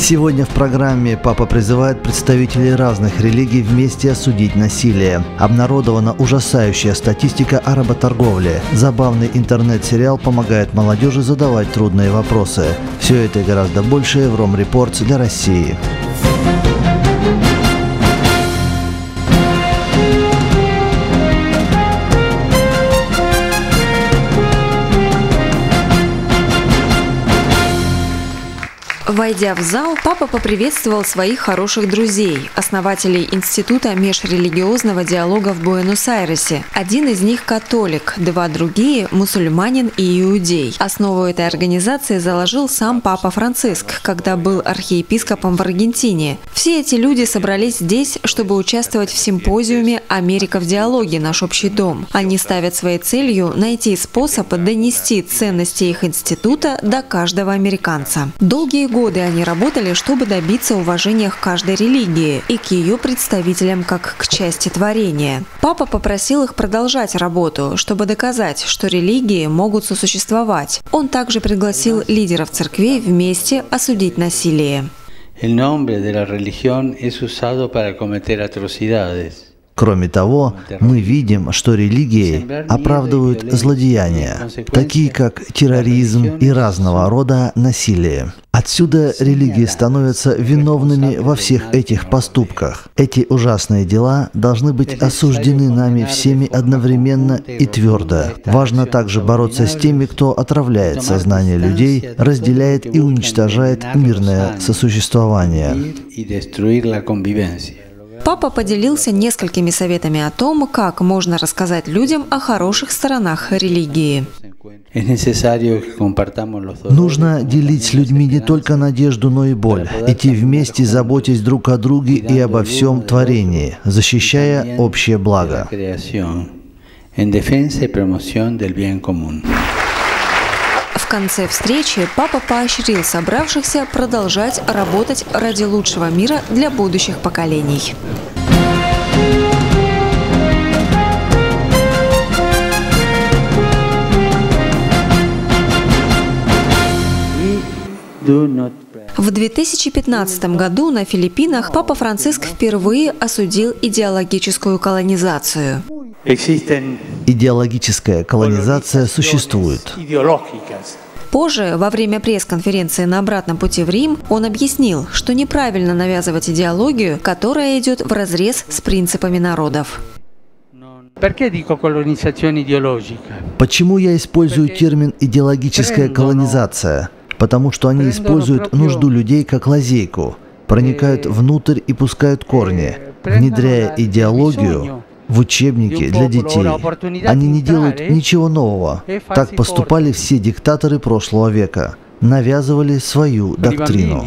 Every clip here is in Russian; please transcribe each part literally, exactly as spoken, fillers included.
Сегодня в программе папа призывает представителей разных религий вместе осудить насилие. Обнародована ужасающая статистика о работорговле. Забавный интернет-сериал помогает молодежи задавать трудные вопросы. Все это и гораздо больше в Ром Репорт для России. Войдя в зал, папа поприветствовал своих хороших друзей, основателей Института межрелигиозного диалога в Буэнос-Айресе. Один из них – католик, два другие – мусульманин и иудей. Основу этой организации заложил сам папа Франциск, когда был архиепископом в Аргентине. Все эти люди собрались здесь, чтобы участвовать в симпозиуме «Америка в диалоге. Наш общий дом». Они ставят своей целью найти способ донести ценности их института до каждого американца. Долгие годы Годы они работали, чтобы добиться уважения к каждой религии и к ее представителям как к части творения. Папа попросил их продолжать работу, чтобы доказать, что религии могут сосуществовать. Он также пригласил лидеров церквей вместе осудить насилие. Кроме того, мы видим, что религии оправдывают злодеяния, такие как терроризм и разного рода насилие. Отсюда религии становятся виновными во всех этих поступках. Эти ужасные дела должны быть осуждены нами всеми одновременно и твердо. Важно также бороться с теми, кто отравляет сознание людей, разделяет и уничтожает мирное сосуществование. Папа поделился несколькими советами о том, как можно рассказать людям о хороших сторонах религии. Нужно делить с людьми не только надежду, но и боль. Идти вместе, заботясь друг о друге и обо всем творении, защищая общее благо. В конце встречи папа поощрил собравшихся продолжать работать ради лучшего мира для будущих поколений. В две тысячи пятнадцатом году на Филиппинах папа Франциск впервые осудил идеологическую колонизацию. Идеологическая колонизация существует. Позже, во время пресс-конференции на обратном пути в Рим, он объяснил, что неправильно навязывать идеологию, которая идет вразрез с принципами народов. Почему я использую термин «идеологическая колонизация»? Потому что они используют нужду людей как лазейку, проникают внутрь и пускают корни, внедряя идеологию в учебники для детей. Они не делают ничего нового. Так поступали все диктаторы прошлого века. Навязывали свою доктрину.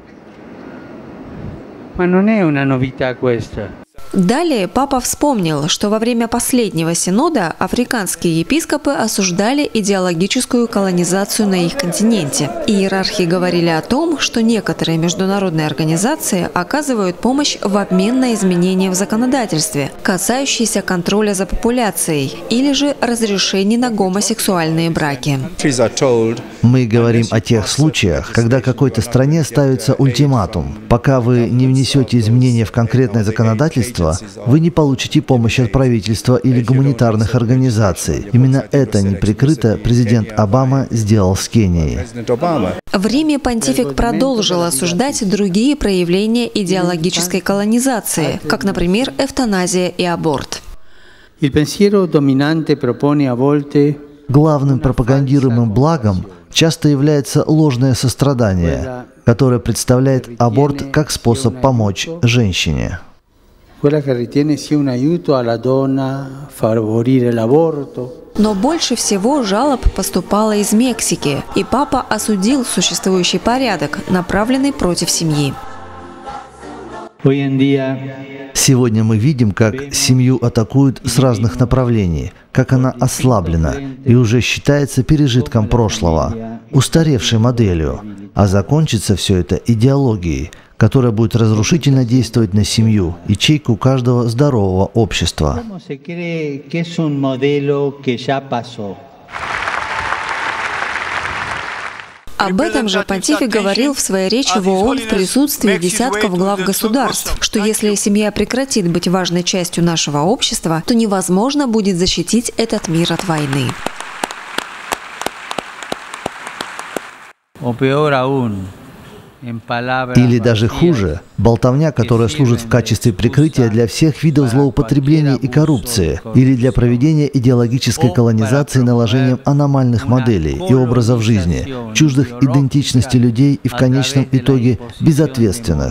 Далее папа вспомнил, что во время последнего синода африканские епископы осуждали идеологическую колонизацию на их континенте. Иерархи говорили о том, что некоторые международные организации оказывают помощь в обмен на изменения в законодательстве, касающиеся контроля за популяцией или же разрешений на гомосексуальные браки. Мы говорим о тех случаях, когда какой-то стране ставится ультиматум. Пока вы не внесете изменения в конкретное законодательство, вы не получите помощь от правительства или гуманитарных организаций. Именно это неприкрыто президент Обама сделал с Кенией. В Риме понтифик продолжил осуждать другие проявления идеологической колонизации, как, например, эвтаназия и аборт. Главным пропагандируемым благом часто является ложное сострадание, которое представляет аборт как способ помочь женщине. Но больше всего жалоб поступало из Мексики, и папа осудил существующий порядок, направленный против семьи. Сегодня мы видим, как семью атакуют с разных направлений, как она ослаблена и уже считается пережитком прошлого, устаревшей моделью, а закончится все это идеологией, которая будет разрушительно действовать на семью, ячейку каждого здорового общества. Об этом же понтифик говорил в своей речи в ООН в присутствии десятков глав государств, что если семья прекратит быть важной частью нашего общества, то невозможно будет защитить этот мир от войны. Или даже хуже, болтовня, которая служит в качестве прикрытия для всех видов злоупотреблений и коррупции, или для проведения идеологической колонизации наложением аномальных моделей и образов жизни, чуждых идентичности людей и в конечном итоге безответственных.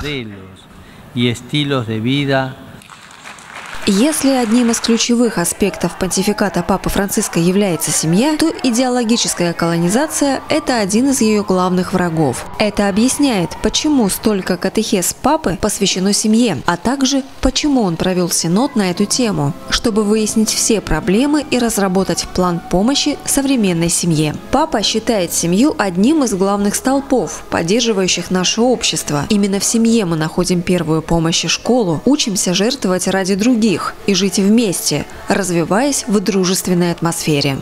Если одним из ключевых аспектов понтификата Папы Франциска является семья, то идеологическая колонизация – это один из ее главных врагов. Это объясняет, почему столько катехез Папы посвящено семье, а также почему он провел синод на эту тему, чтобы выяснить все проблемы и разработать план помощи современной семье. Папа считает семью одним из главных столпов, поддерживающих наше общество. Именно в семье мы находим первую помощь и школу, учимся жертвовать ради других и жить вместе, развиваясь в дружественной атмосфере.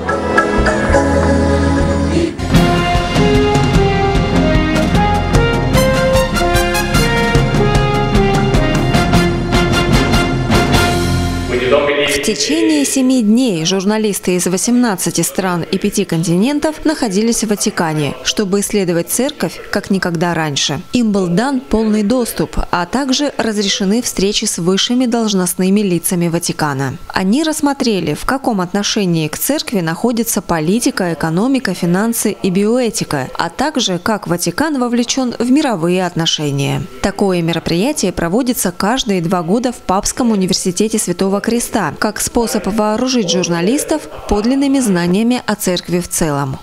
В течение семи дней журналисты из восемнадцати стран и пяти континентов находились в Ватикане, чтобы исследовать церковь как никогда раньше. Им был дан полный доступ, а также разрешены встречи с высшими должностными лицами Ватикана. Они рассмотрели, в каком отношении к церкви находится политика, экономика, финансы и биоэтика, а также как Ватикан вовлечен в мировые отношения. Такое мероприятие проводится каждые два года в Папском университете Святого Креста, как способ вооружить журналистов подлинными знаниями о церкви в целом.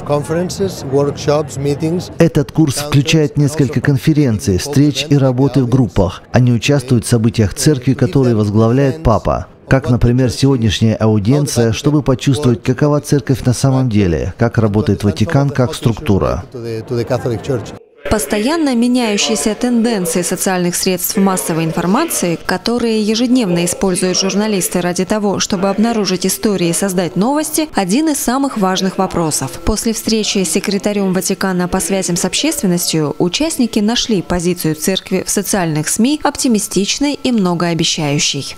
Этот курс включает несколько конференций, встреч и работы в группах. Они участвуют в событиях церкви, которые возглавляет Папа. Как, например, сегодняшняя аудиенция, чтобы почувствовать, какова церковь на самом деле, как работает Ватикан как структура. Постоянно меняющиеся тенденции социальных средств массовой информации, которые ежедневно используют журналисты ради того, чтобы обнаружить истории и создать новости, один из самых важных вопросов. После встречи с секретарем Ватикана по связям с общественностью участники нашли позицию церкви в социальных СМИ оптимистичной и многообещающей.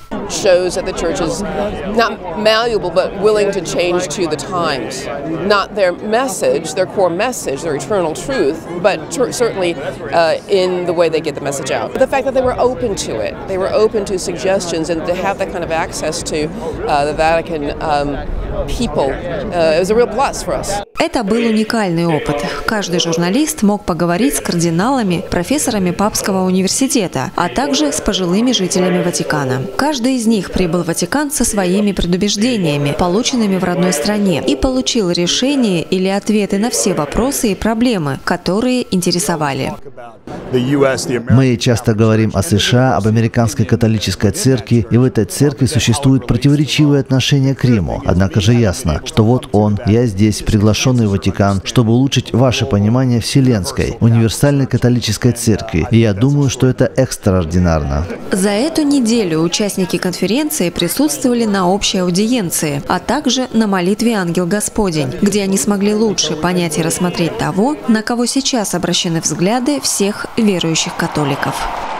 Certainly uh, in the way they get the message out. The fact that they were open to it, they were open to suggestions, and to have that kind of access to uh, the Vatican um, people, uh, it was a real plus for us. Это был уникальный опыт. Каждый журналист мог поговорить с кардиналами, профессорами Папского университета, а также с пожилыми жителями Ватикана. Каждый из них прибыл в Ватикан со своими предубеждениями, полученными в родной стране, и получил решение или ответы на все вопросы и проблемы, которые интересовали. Мы часто говорим о США, об американской католической церкви, и в этой церкви существуют противоречивые отношения к Риму. Однако же ясно, что вот он, я здесь, приглашенный в Ватикан, чтобы улучшить ваше понимание Вселенской, универсальной католической церкви. И я думаю, что это экстраординарно. За эту неделю участники конференции присутствовали на общей аудиенции, а также на молитве «Ангел Господень», где они смогли лучше понять и рассмотреть того, на кого сейчас обращены взгляды всех верующих католиков.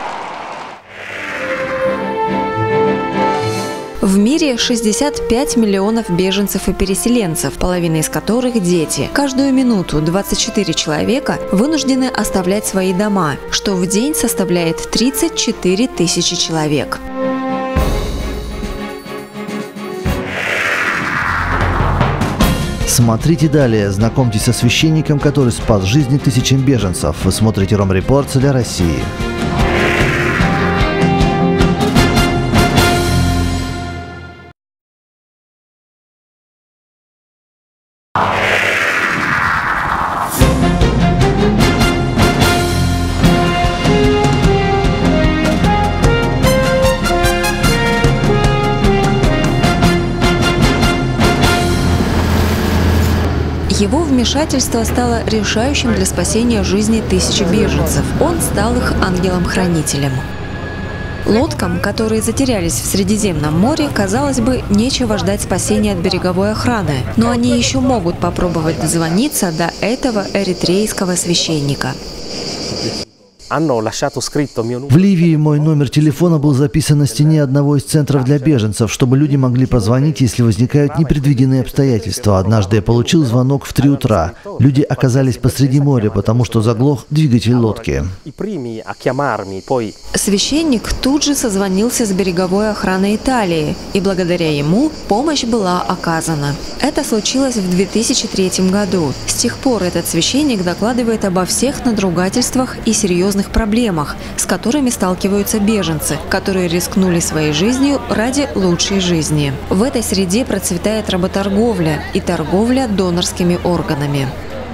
В мире шестьдесят пять миллионов беженцев и переселенцев, половина из которых – дети. Каждую минуту двадцать четыре человека вынуждены оставлять свои дома, что в день составляет тридцать четыре тысячи человек. Смотрите далее, знакомьтесь со священником, который спас жизни тысячам беженцев. Вы смотрите Ром-Репорт для России. Его вмешательство стало решающим для спасения жизни тысячи беженцев. Он стал их ангелом-хранителем. Лодкам, которые затерялись в Средиземном море, казалось бы, нечего ждать спасения от береговой охраны. Но они еще могут попробовать дозвониться до этого эритрейского священника. В Ливии мой номер телефона был записан на стене одного из центров для беженцев, чтобы люди могли позвонить, если возникают непредвиденные обстоятельства. Однажды я получил звонок в три утра. Люди оказались посреди моря, потому что заглох двигатель лодки. Священник тут же созвонился с береговой охраной Италии, и благодаря ему помощь была оказана. Это случилось в две тысячи третьем году. С тех пор этот священник докладывает обо всех надругательствах и серьезных проблемах, с которыми сталкиваются беженцы, которые рискнули своей жизнью ради лучшей жизни. В этой среде процветает работорговля и торговля донорскими органами.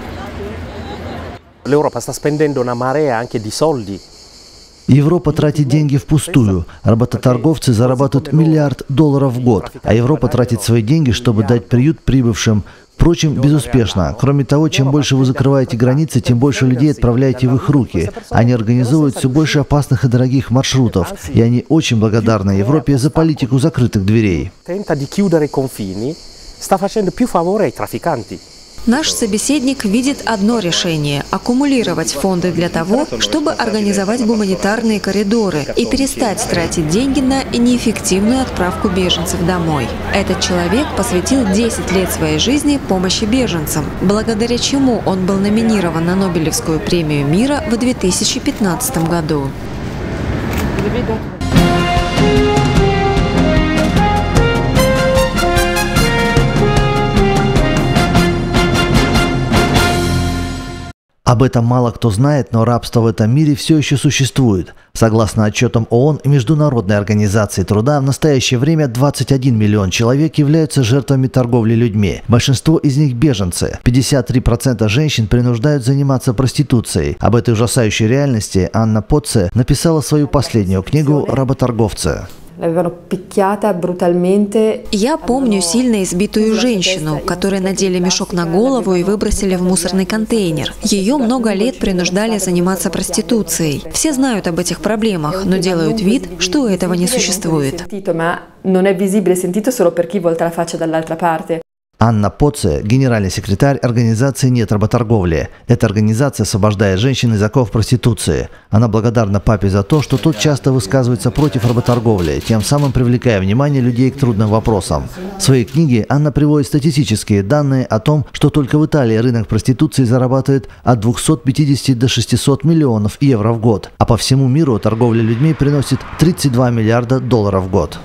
Европа тратит деньги впустую. Работорговцы зарабатывают миллиард долларов в год, а Европа тратит свои деньги, чтобы дать приют прибывшим. Впрочем, безуспешно. Кроме того, чем больше вы закрываете границы, тем больше людей отправляете в их руки. Они организуют все больше опасных и дорогих маршрутов. И они очень благодарны Европе за политику закрытых дверей. Наш собеседник видит одно решение – аккумулировать фонды для того, чтобы организовать гуманитарные коридоры и перестать тратить деньги на неэффективную отправку беженцев домой. Этот человек посвятил десять лет своей жизни помощи беженцам, благодаря чему он был номинирован на Нобелевскую премию мира в две тысячи пятнадцатом году. Об этом мало кто знает, но рабство в этом мире все еще существует. Согласно отчетам ООН и Международной организации труда, в настоящее время двадцать один миллион человек являются жертвами торговли людьми. Большинство из них беженцы. пятьдесят три процента женщин принуждают заниматься проституцией. Об этой ужасающей реальности Анна Поце написала свою последнюю книгу «Работорговцы». Я помню сильно избитую женщину, которой надели мешок на голову и выбросили в мусорный контейнер. Ее много лет принуждали заниматься проституцией. Все знают об этих проблемах, но делают вид, что этого не существует. Анна Поце – генеральный секретарь организации «Нет работорговли». Эта организация освобождает женщин из оков проституции. Она благодарна папе за то, что тот часто высказывается против работорговли, тем самым привлекая внимание людей к трудным вопросам. В своей книге Анна приводит статистические данные о том, что только в Италии рынок проституции зарабатывает от двухсот пятидесяти до шестисот миллионов евро в год, а по всему миру торговля людьми приносит тридцать два миллиарда долларов в год.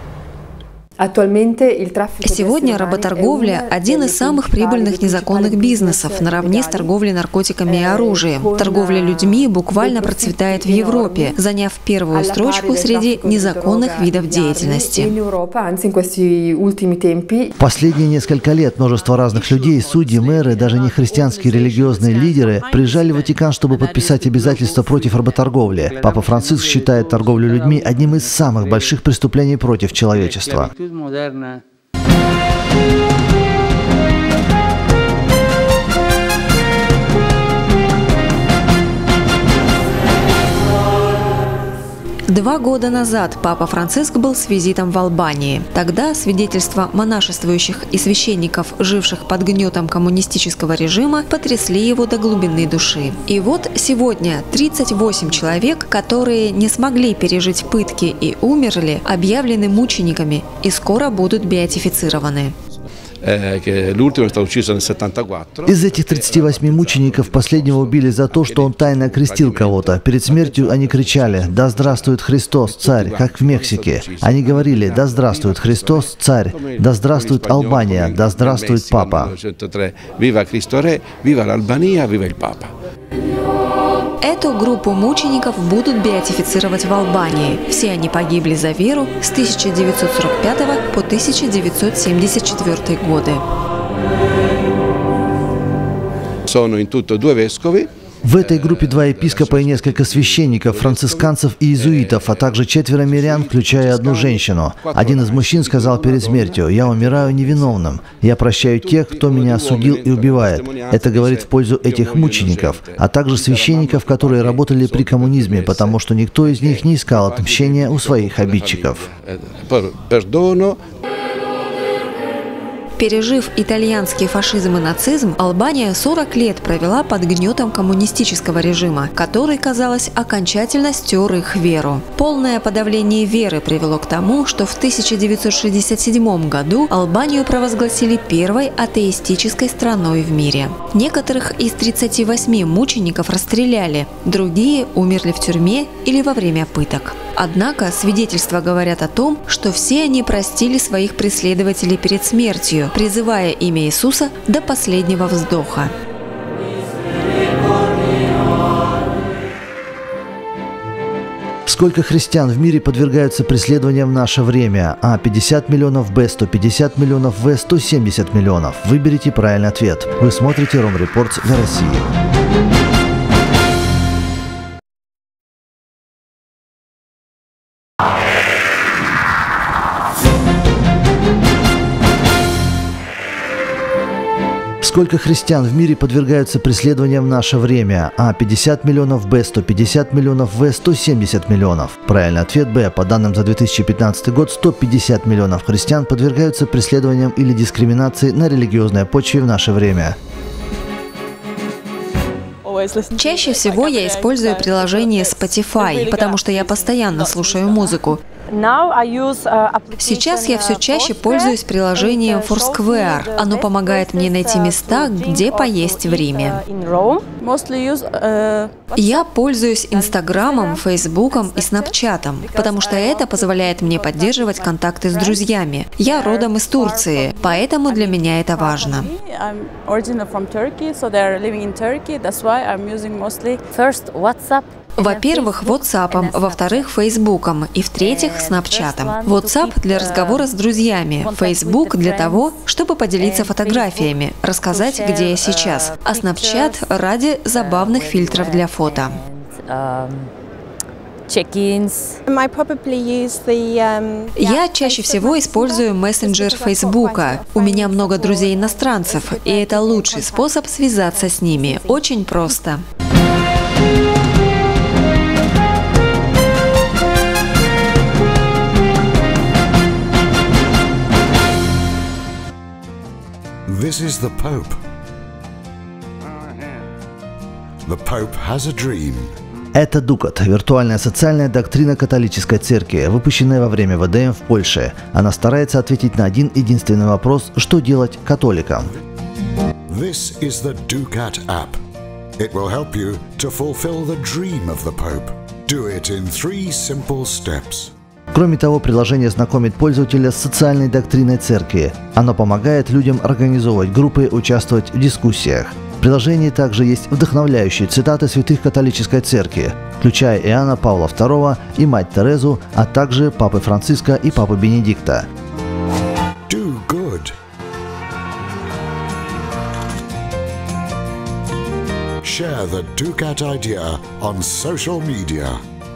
Сегодня работорговля – один из самых прибыльных незаконных бизнесов, наравне с торговлей наркотиками и оружием. Торговля людьми буквально процветает в Европе, заняв первую строчку среди незаконных видов деятельности. Последние несколько лет множество разных людей, судьи, мэры, даже нехристианские религиозные лидеры приезжали в Ватикан, чтобы подписать обязательства против работорговли. Папа Франциск считает торговлю людьми одним из самых больших преступлений против человечества. Moderna. Два года назад папа Франциск был с визитом в Албании. Тогда свидетельства монашествующих и священников, живших под гнетом коммунистического режима, потрясли его до глубины души. И вот сегодня тридцать восемь человек, которые не смогли пережить пытки и умерли, объявлены мучениками и скоро будут беатифицированы. Из этих тридцати восьми мучеников последнего убили за то, что он тайно окрестил кого-то. Перед смертью они кричали: «Да здравствует Христос, царь», как в Мексике. Они говорили: «Да здравствует Христос, царь», «Да здравствует Албания», «Да здравствует Папа». Эту группу мучеников будут беатифицировать в Албании. Все они погибли за веру с тысяча девятьсот сорок пятого по тысяча девятьсот семьдесят четвёртый годы. В этой группе два епископа и несколько священников, францисканцев и иезуитов, а также четверо мирян, включая одну женщину. Один из мужчин сказал перед смертью: «Я умираю невиновным. Я прощаю тех, кто меня осудил и убивает». Это говорит в пользу этих мучеников, а также священников, которые работали при коммунизме, потому что никто из них не искал отмщения у своих обидчиков. Пережив итальянский фашизм и нацизм, Албания сорок лет провела под гнетом коммунистического режима, который, казалось, окончательно стер их веру. Полное подавление веры привело к тому, что в тысяча девятьсот шестьдесят седьмом году Албанию провозгласили первой атеистической страной в мире. Некоторых из тридцати восьми мучеников расстреляли, другие умерли в тюрьме или во время пыток. Однако свидетельства говорят о том, что все они простили своих преследователей перед смертью, призывая имя Иисуса до последнего вздоха. Сколько христиан в мире подвергаются преследованиям в наше время? А. пятьдесят миллионов, Б. сто пятьдесят миллионов, В. сто семьдесят миллионов. Выберите правильный ответ. Вы смотрите Ром Репортс для России. Сколько христиан в мире подвергаются преследованиям в наше время? А. пятьдесят миллионов, Б. сто пятьдесят миллионов, В. сто семьдесят миллионов. Правильный ответ Б. По данным за две тысячи пятнадцатый год, сто пятьдесят миллионов христиан подвергаются преследованиям или дискриминации на религиозной почве в наше время. Чаще всего я использую приложение Spotify, потому что я постоянно слушаю музыку. Сейчас я все чаще пользуюсь приложением Foursquare. Оно помогает мне найти места, где поесть в Риме. Я пользуюсь Инстаграмом, Фейсбуком и Снапчатом, потому что это позволяет мне поддерживать контакты с друзьями. Я родом из Турции, поэтому для меня это важно. Во-первых, WhatsApp, во-вторых, Facebook, и в-третьих, Snapchat. WhatsApp для разговора с друзьями, Facebook для того, чтобы поделиться фотографиями, рассказать, где я сейчас, а Snapchat ради забавных фильтров для фото. Я чаще всего использую мессенджер Фейсбука. У меня много друзей-иностранцев, и это лучший способ связаться с ними. Очень просто. This is the Pope. The Pope has a dream. Это Дукат – виртуальная социальная доктрина католической церкви, выпущенная во время вэ дэ эм в Польше. Она старается ответить на один единственный вопрос – что делать католикам? This is the Ducat app. It will help you to fulfill the dream of the Pope. Do it in three simple steps. Кроме того, приложение знакомит пользователя с социальной доктриной церкви. Оно помогает людям организовывать группы, участвовать в дискуссиях. В приложении также есть вдохновляющие цитаты святых католической церкви, включая Иоанна Павла второго и мать Терезу, а также Папы Франциска и Папы Бенедикта. Do good. Share the Ducat idea on social media.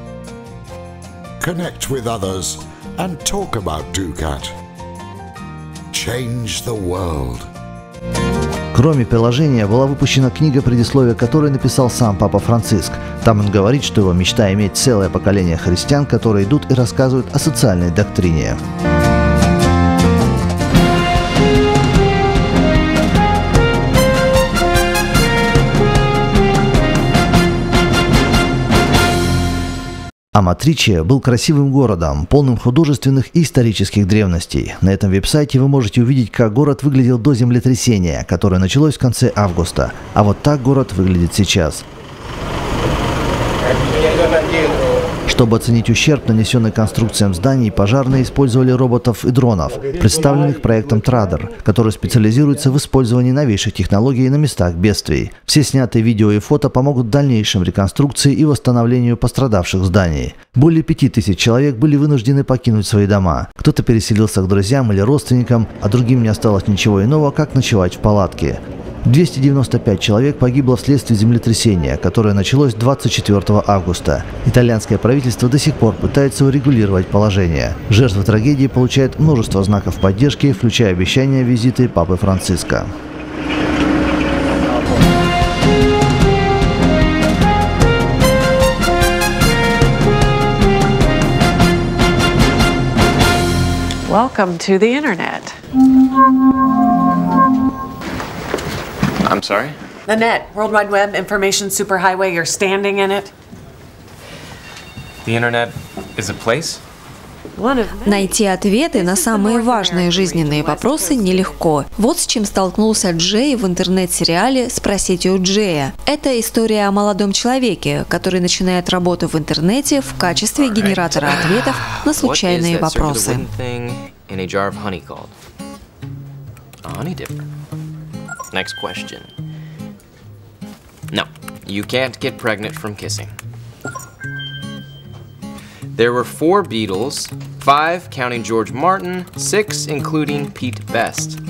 Connect with others and talk about Ducat. Change the world. Кроме приложения, была выпущена книга, предисловие которой написал сам Папа Франциск. Там он говорит, что его мечта иметь целое поколение христиан, которые идут и рассказывают о социальной доктрине. Аматриче был красивым городом, полным художественных и исторических древностей. На этом веб-сайте вы можете увидеть, как город выглядел до землетрясения, которое началось в конце августа. А вот так город выглядит сейчас. Чтобы оценить ущерб, нанесенный конструкциям зданий, пожарные использовали роботов и дронов, представленных проектом Традер, который специализируется в использовании новейших технологий на местах бедствий. Все снятые видео и фото помогут в дальнейшем реконструкции и восстановлению пострадавших зданий. Более пяти тысяч человек были вынуждены покинуть свои дома. Кто-то переселился к друзьям или родственникам, а другим не осталось ничего иного, как ночевать в палатке. двести девяносто пять человек погибло вследствие землетрясения, которое началось двадцать четвёртого августа. Итальянское правительство до сих пор пытается урегулировать положение. Жертвы трагедии получают множество знаков поддержки, включая обещания визиты Папы Франциска. Welcome to the internet. I'm sorry? The net, World Wide Web, information superhighway, you're standing in it. The internet is a place? Найти ответы на самые важные жизненные вопросы нелегко. Вот с чем столкнулся Джей в интернет-сериале «Спросите у Джея». Это история о молодом человеке, который начинает работу в интернете в качестве генератора ответов на случайные вопросы. Next question. No, you can't get pregnant from kissing. There were four Beatles, five counting George Martin, six including Pete Best.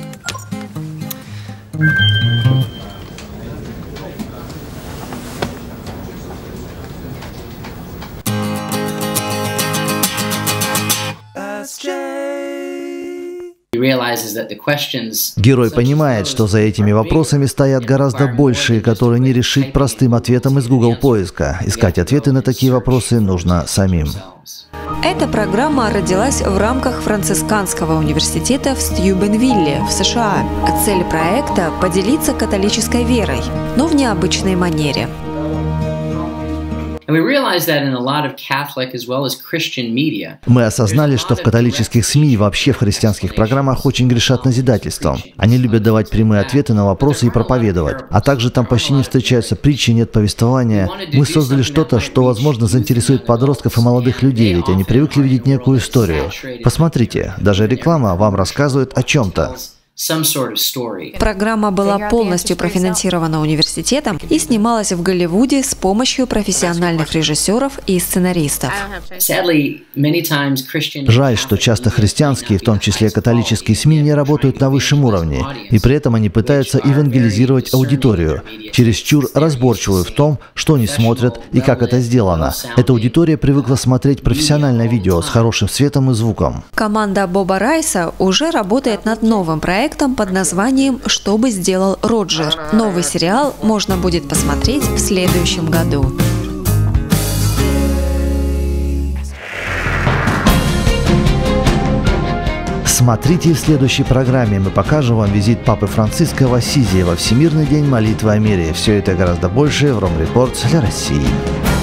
Герой понимает, что за этими вопросами стоят гораздо большие, которые не решить простым ответом из Google поиска. Искать ответы на такие вопросы нужно самим. Эта программа родилась в рамках Францисканского университета в Стьюбенвилле в США. Цель проекта – поделиться католической верой, но в необычной манере. Мы осознали, что в католических СМИ и вообще в христианских программах очень грешат назидательством. Они любят давать прямые ответы на вопросы и проповедовать. А также там почти не встречаются притчи, нет повествования. Мы создали что-то, что, возможно, заинтересует подростков и молодых людей, ведь они привыкли видеть некую историю. Посмотрите, даже реклама вам рассказывает о чем-то. Программа была полностью профинансирована университетом и снималась в Голливуде с помощью профессиональных режиссеров и сценаристов. Жаль, что часто христианские, в том числе католические СМИ, не работают на высшем уровне, и при этом они пытаются евангелизировать аудиторию, чересчур разборчивую в том, что они смотрят и как это сделано. Эта аудитория привыкла смотреть профессиональное видео с хорошим светом и звуком. Команда Боба Райса уже работает над новым проектом под названием «Что бы сделал Роджер». Новый сериал можно будет посмотреть в следующем году. Смотрите в следующей программе. Мы покажем вам визит Папы Франциска в Ассизи во Всемирный день молитвы о мире. Все это гораздо больше в Ром Репортс для России.